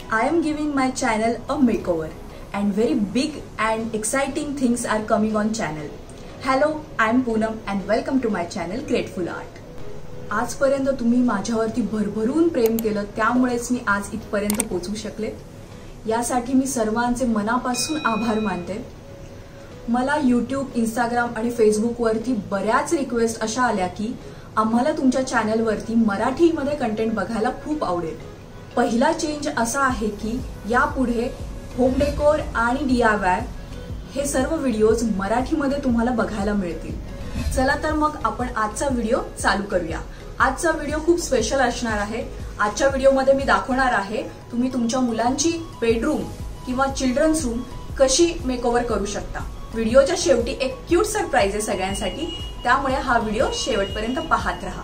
I am giving my channel a makeover and very big and exciting things are coming on channel. Hello, I am Poonam and welcome to my channel Grateful Art. आजपर्यंत तुम्ही माझ्यावरती भरभरून प्रेम केलं त्यामुळेच मी आज इथपर्यंत पोहोचू शकले. यासाठी मी सर्वांचे मनापासून आभार मानते. मला YouTube, Instagram आणि Facebook वरती बऱ्याच रिक्वेस्ट अशा आल्या की आम्हाला तुमच्या चॅनल वरती मराठीमध्ये कंटेंट बघायला खूप आवडेल. पहिला चेंज असा आहे की यापुढे होम डेकोर आणि DIY हे सर्व व्हिडिओज मराठीमध्ये तुम्हाला बघायला मिळतील. चला तर मग आपण आजचा व्हिडिओ चालू करूया. आजचा व्हिडिओ खूप स्पेशल असणार आहे. आजच्या व्हिडिओमध्ये मी दाखवणार आहे तुम्ही तुमच्या मुलांची बेडरूम किंवा चिल्ड्रन्स रूम कशी मेकओव्हर करू शकता. व्हिडिओच्या शेवटी एक क्यूट सरप्राइज आहे सगळ्यांसाठी, त्यामुळे हा व्हिडिओ शेवटपर्यंत पाहत राहा.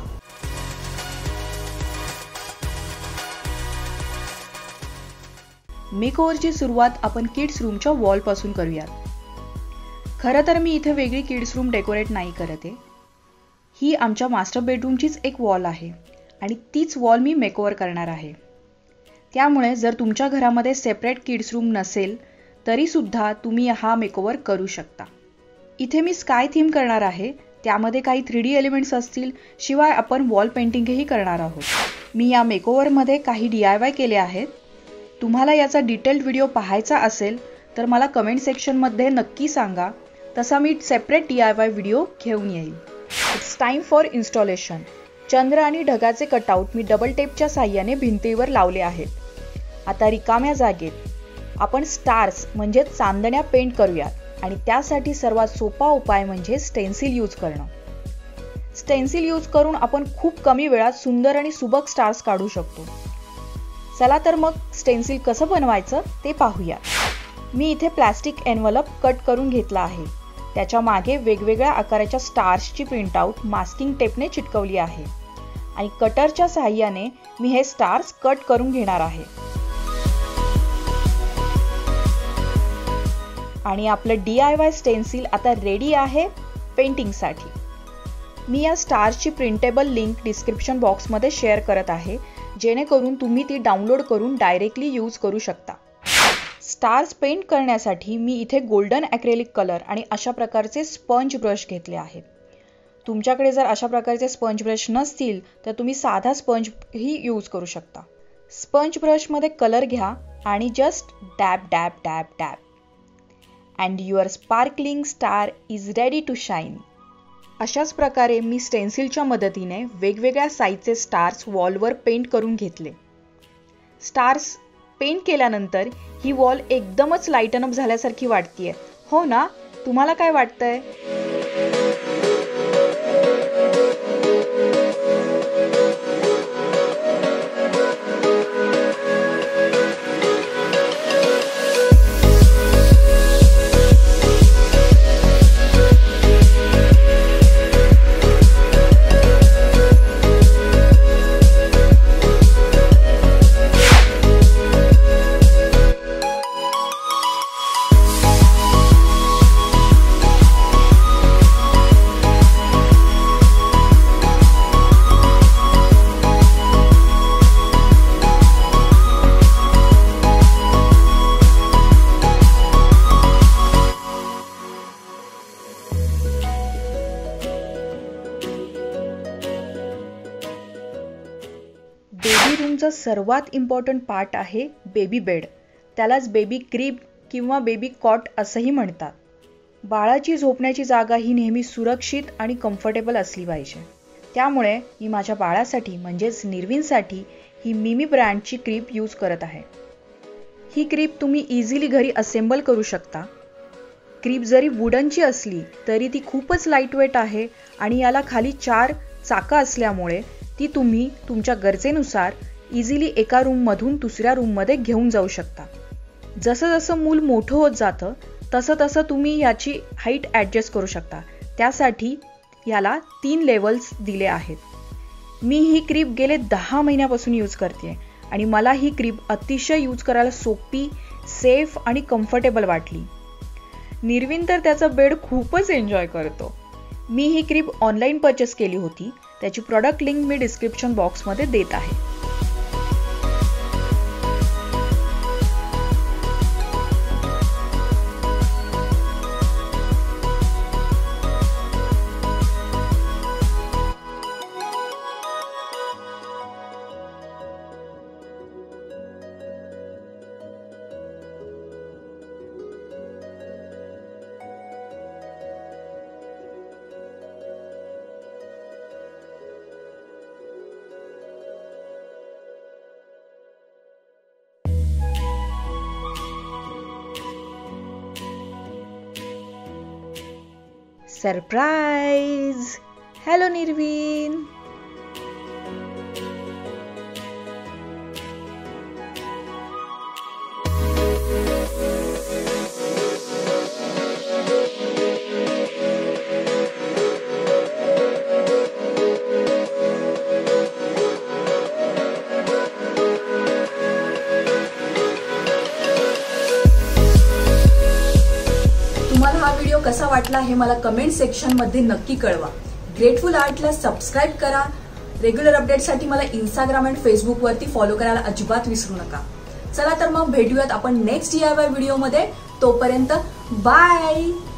मेकओव्हरची सुरुवात आपण किड्स रूमच्या वॉल पासून करूयात. खरं तर मी इथे वेगळी किड्स रूम डेकोरेट नाही करत आहे. ही आमच्या मास्टर बेडरूमचीच एक वॉल आहे आणि तीच वॉल मी मेकओव्हर करणार आहे. त्यामुळे जर तुमच्या घरामध्ये सेपरेट किड्स रूम नसेल तरी सुद्धा तुम्ही हा मेकओव्हर करू शकता. इथे मी स्काय थीम करणार आहे. त्यामध्ये काही 3D एलिमेंट्स असतील, शिवाय आपण वॉल पेंटिंगही करणार आहोत. मी या मेकओव्हरमध्ये काही DIY केले आहेत. तुम्हाला याचा डिटेल्ड व्हिडिओ पाहायचा असेल तर मला कमेंट सेक्शनमध्ये नक्की सांगा. तसा मी सेपरेट DIY व्हिडिओ घेऊन येईल. It's time for installation. चंद्र आणि ढगाचे कटआउट मी डबल टेपच्या साह्याने भिंतीवर लावले आहेत. आता रिकाम्या जागेत आपण स्टार्स म्हणजे चांदण्या पेंट करूयात आणि त्यासाठी सर्वात सोपा उपाय म्हणजे स्टेन्सिल यूज करणं. स्टेन्सिल यूज करून आपण खूप कमी वेळात सुंदर आणि सुबक स्टार्स काढू शकतो. चला तर मग स्टेन्सिल कसं बनवायचं ते पाहूया. मी इथे प्लास्टिक एन्व्हलप कट करून घेतला आहे. त्याच्या मागे वेगवेगळ्या आकाराच्या स्टार्सची प्रिंटआउट मास्किंग टेपने चिटकवली आहे आणि कटरच्या साहाय्याने मी हे स्टार्स कट करून घेणार आहे. आणि आपलं DIY स्टेन्सिल आता रेडी आहे पेंटिंगसाठी. मी या स्टार्सची प्रिंटेबल लिंक डिस्क्रिप्शन बॉक्समध्ये शेअर करत आहे, जेणेकरून तुम्ही ती डाउनलोड करून डायरेक्टली यूज करू शकता. स्टार्स पेंट करण्यासाठी मी इथे गोल्डन ॲक्रेलिक कलर आणि अशा प्रकारचे स्पंज ब्रश घेतले आहेत. तुमच्याकडे जर अशा प्रकारचे स्पंज ब्रश नसतील तर तुम्ही साधा स्पंज ही यूज करू शकता. स्पंज ब्रशमध्ये कलर घ्या आणि just dab dab dab dab and your sparkling star is ready to shine. अशाच प्रकारे मी स्टेन्सिलच्या मदतीने वेगवेगळ्या साईजचे स्टार्स वॉलवर पेंट करून घेतले. स्टार्स पेंट केल्यानंतर ही वॉल एकदमच लाईटन अप झाल्यासारखी वाटतेय, हो ना? तुम्हाला काय वाटतंय? बेबी रूमचा सर्वात इम्पॉर्टंट पार्ट आहे बेबी बेड. त्यालाच बेबी क्रीब किंवा बेबी कॉट असंही म्हणतात. बाळाची झोपण्याची जागा ही नेहमी सुरक्षित आणि कम्फर्टेबल असली पाहिजे. त्यामुळे मी माझ्या बाळासाठी म्हणजेच निर्विनसाठी ही मिमी ब्रँडची क्रीब यूज करत आहे. ही क्रीब तुम्ही इझिली घरी असेंबल करू शकता. क्रीब जरी वुडनची असली तरी ती खूपच लाईटवेट आहे आणि याला खाली 4 चाकं असल्यामुळे ती तुम्ही तुमच्या गरजेनुसार इझिली एका रूममधून दुसऱ्या रूममध्ये घेऊन जाऊ शकता. जसं जसं मूल मोठं होत जातं तसं तसं तुम्ही याची हाईट ॲडजस्ट करू शकता. त्यासाठी याला 3 लेवल्स दिले आहेत. मी ही क्रीब गेले 10 महिन्यापासून यूज करते आणि मला ही क्रीब अतिशय यूज करायला सोपी, सेफ आणि कम्फर्टेबल वाटली. निर्विन तर त्याचा बेड खूपच एन्जॉय करतो. मी ही क्रीब ऑनलाईन परचेस केली होती. त्याची प्रॉडक्ट लिंक मी डिस्क्रिप्शन बॉक्समध्ये देत आहे. सरप्राईज. हॅलो निर्वीन. तुम्हाला हा व्हिडिओ कसा वाटला हे मला कमेंट सेक्शन मध्ये नक्की कळवा. ग्रेटफुल आर्टला सबस्क्राईब करा. रेग्युलर अपडेटसाठी मला इंस्टाग्राम आणि फेसबुक वरती फॉलो करायला अजिबात विसरू नका. चला तर मग भेटूयात आपण नेक्स्ट DIY व्हिडिओ मध्ये. तोपर्यंत बाय.